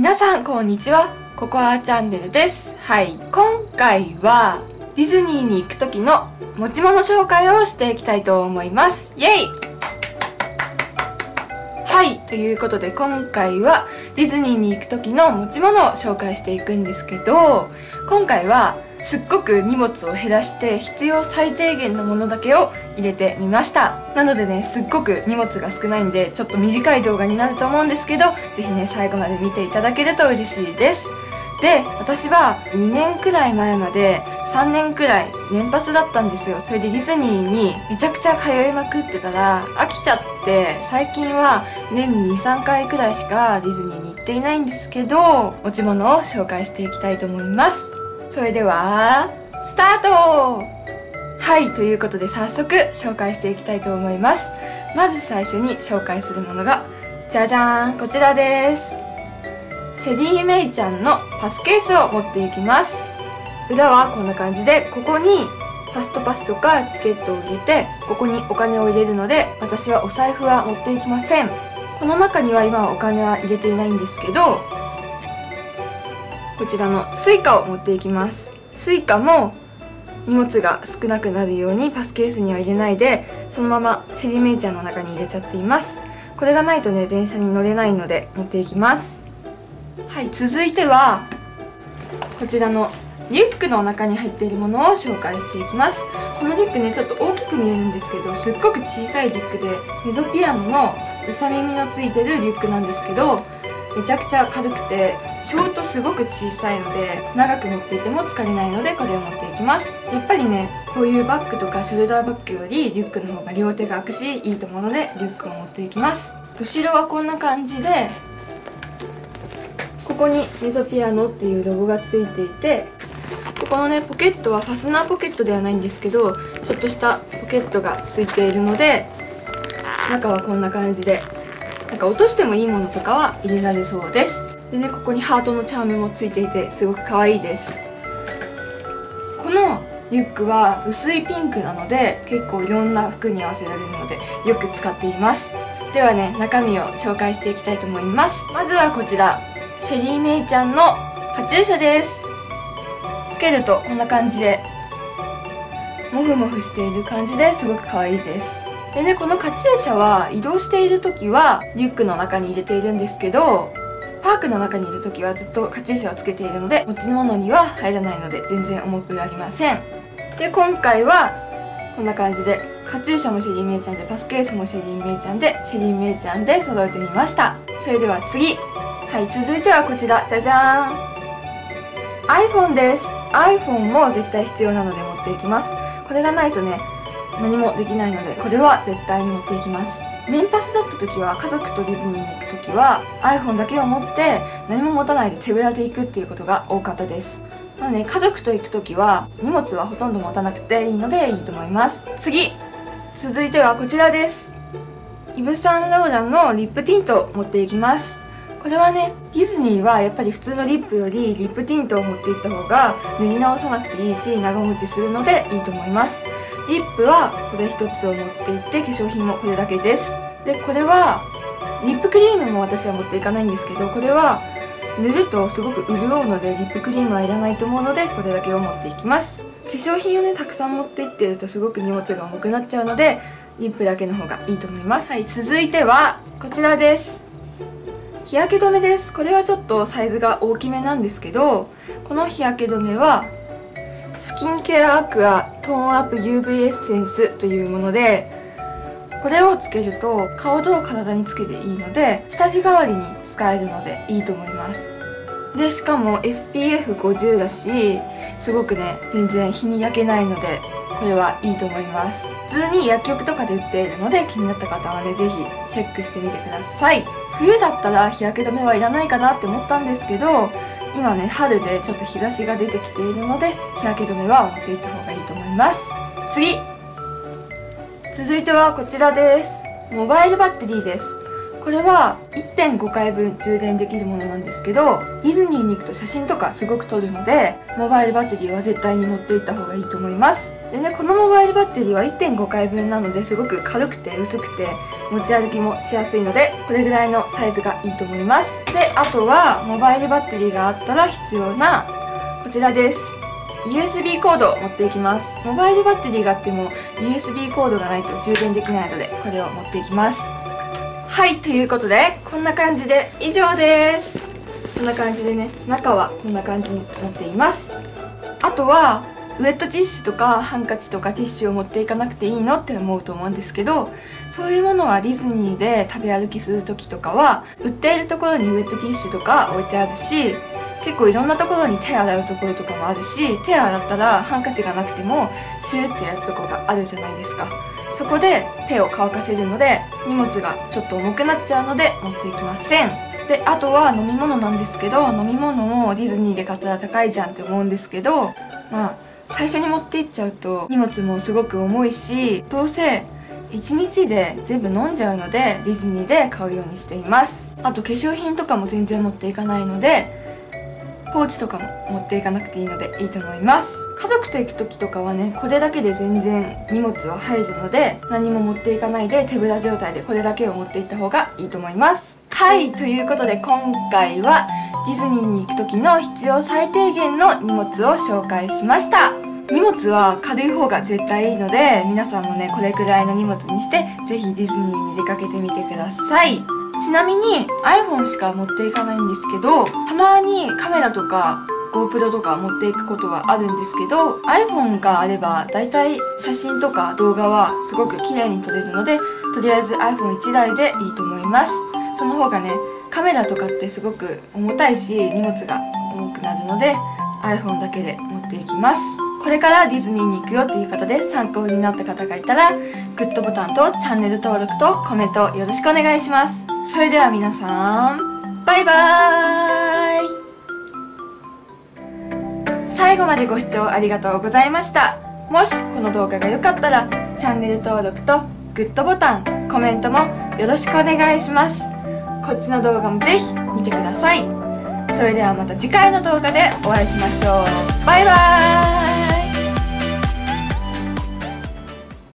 皆さんこんにちは、ココアチャンネルです。はい、今回はディズニーに行く時の持ち物紹介をしていきたいと思います。イエイ。はい、ということで今回はディズニーに行く時の持ち物を紹介していくんですけど、今回はすっごく荷物を減らして必要最低限のものだけを入れてみました。なのでね、すっごく荷物が少ないんでちょっと短い動画になると思うんですけど、ぜひね最後まで見ていただけると嬉しいです。で、私は2年くらい前まで3年くらい年パスだったんですよ。それでディズニーにめちゃくちゃ通いまくってたら飽きちゃって、最近は年に 2,3 回くらいしかディズニーに行っていないんですけど、持ち物を紹介していきたいと思います。それではスタート。はい、ということで早速紹介していきたいと思います。まず最初に紹介するものがじゃじゃーん、こちらです。シェリーメイちゃんのパスケースを持っていきます。裏はこんな感じで、ここにファストパスとかチケットを入れて、ここにお金を入れるので、私はお財布は持っていきません。この中には今はお金は入れていないんですけど、こちらのスイカを持っていきます。スイカも荷物が少なくなるようにパスケースには入れないで、そのままシェリーメイちゃんの中に入れちゃっています。これがないとね、電車に乗れないので持っていきます。はい、続いてはこちらのリュックの中に入っているものを紹介していきます。このリュックね、ちょっと大きく見えるんですけど、すっごく小さいリュックで、メゾピアノのうさ耳のついてるリュックなんですけど、めちゃくちゃ軽くてショートすごく小さいので、長く持っていても疲れないのでこれを持っていきます。やっぱりね、こういうバッグとかショルダーバッグよりリュックの方が両手が空くしいいと思うので、リュックを持っていきます。後ろはこんな感じで、ここにメゾピアノっていうロゴがついていて、ここのねポケットはファスナーポケットではないんですけど、ちょっとしたポケットがついているので、中はこんな感じで、なんか落としてもいいものとかは入れられそうです。でね、ここにハートのチャームもついていてすごく可愛いです。このリュックは薄いピンクなので結構いろんな服に合わせられるのでよく使っています。ではね、中身を紹介していきたいと思います。まずはこちら、シェリーメイちゃんのカチューシャです。つけるとこんな感じでモフモフしている感じですごく可愛いです。でね、このカチューシャは移動している時はリュックの中に入れているんですけど、パークの中にいる時はずっとカチューシャをつけているので、持ち物には入らないので全然重くありません。で、今回はこんな感じで、カチューシャもシェリーメイちゃんで、パスケースもシェリーメイちゃんで、シェリーメイちゃんで揃えてみました。それでは次。はい、続いてはこちら、じゃじゃーん、 iPhone です。 iPhone も絶対必要なので持っていきます。これがないとね、何もできないので、これは絶対に持っていきます。年パスだった時は、家族とディズニーに行く時は iPhone だけを持って何も持たないで手ぶらで行くっていうことが多かったです。なので、家族と行く時は荷物はほとんど持たなくていいのでいいと思います。次、続いてはこちらです。イヴ・サンローランのリップティントを持っていきます。これはね、ディズニーはやっぱり普通のリップよりリップティントを持っていった方が塗り直さなくていいし長持ちするのでいいと思います。リップはこれ一つを持っていって、化粧品もこれだけです。で、これはリップクリームも私は持っていかないんですけど、これは塗るとすごく潤うのでリップクリームはいらないと思うので、これだけを持っていきます。化粧品をねたくさん持っていってるとすごく荷物が重くなっちゃうので、リップだけの方がいいと思います。はい、続いてはこちらです。日焼け止めです。これはちょっとサイズが大きめなんですけど、この日焼け止めはスキンケアアクアトーンアップ UV エッセンスというもので、これをつけると顔と体につけていいので、下地代わりに使えるのでいいと思います。で、しかも SPF50 だし、すごくね全然日に焼けないので、これはいいと思います。普通に薬局とかで売っているので、気になった方はねぜひチェックしてみてください。冬だったら日焼け止めはいらないかなって思ったんですけど、今ね春でちょっと日差しが出てきているので、日焼け止めは持っていった方がいいと思います。次、続いてはこちらです。モバイルバッテリーです。これは 1.5 回分充電できるものなんですけど、ディズニーに行くと写真とかすごく撮るので、モバイルバッテリーは絶対に持っていった方がいいと思います。 でね、このモバイルバッテリーは 1.5 回分なのですごく軽くて薄くて持ち歩きもしやすいので、これぐらいのサイズがいいと思います。で、あとはモバイルバッテリーがあったら必要なこちらです。 USB コードを持っていきます。モバイルバッテリーがあっても USB コードがないと充電できないので、これを持っていきます。はい、ということでこんな感じで以上です。こんな感じでね、中はこんな感じになっています。あとはウェットティッシュとかハンカチとかティッシュを持っていかなくていいのって思うと思うんですけど、そういうものはディズニーで食べ歩きする時とかは売っているところにウェットティッシュとか置いてあるし、結構いろんなところに手洗うところとかもあるし、手洗ったらハンカチがなくてもシューってやるところがあるじゃないですか。そこで手を乾かせるので荷物がちょっと重くなっちゃうので持っていきません。で、あとは飲み物なんですけど、飲み物もディズニーで買ったら高いじゃんって思うんですけど、最初に持っていっちゃうと荷物もすごく重いし、どうせ1日で全部飲んじゃうのでディズニーで買うようにしています。あと化粧品とかも全然持っていかないので、ポーチとかも持っていかなくていいのでいいと思います。家族と行く時とかはね、これだけで全然荷物は入るので、何も持っていかないで手ぶら状態でこれだけを持っていった方がいいと思います。はい、ということで今回はディズニーに行く時の必要最低限の荷物を紹介しました。荷物は軽い方が絶対いいので、皆さんもねこれくらいの荷物にしてぜひディズニーに出かけてみてください。ちなみに iPhone しか持っていかないんですけど、たまにカメラとか GoPro とか持っていくことはあるんですけど、 iPhone があればだいたい写真とか動画はすごく綺麗に撮れるので、とりあえず iPhone1 台でいいと思います。その方がね、カメラとかってすごく重たいし荷物が多くなるので iPhone だけで持っていきます。これからディズニーに行くよっていう方で参考になった方がいたら、グッドボタンとチャンネル登録とコメントよろしくお願いします。それでは皆さん、バイバーイ。最後までご視聴ありがとうございました。もしこの動画が良かったらチャンネル登録とグッドボタン、コメントもよろしくお願いします。こっちの動画もぜひ見てください。それではまた次回の動画でお会いしましょう。バイバーイ。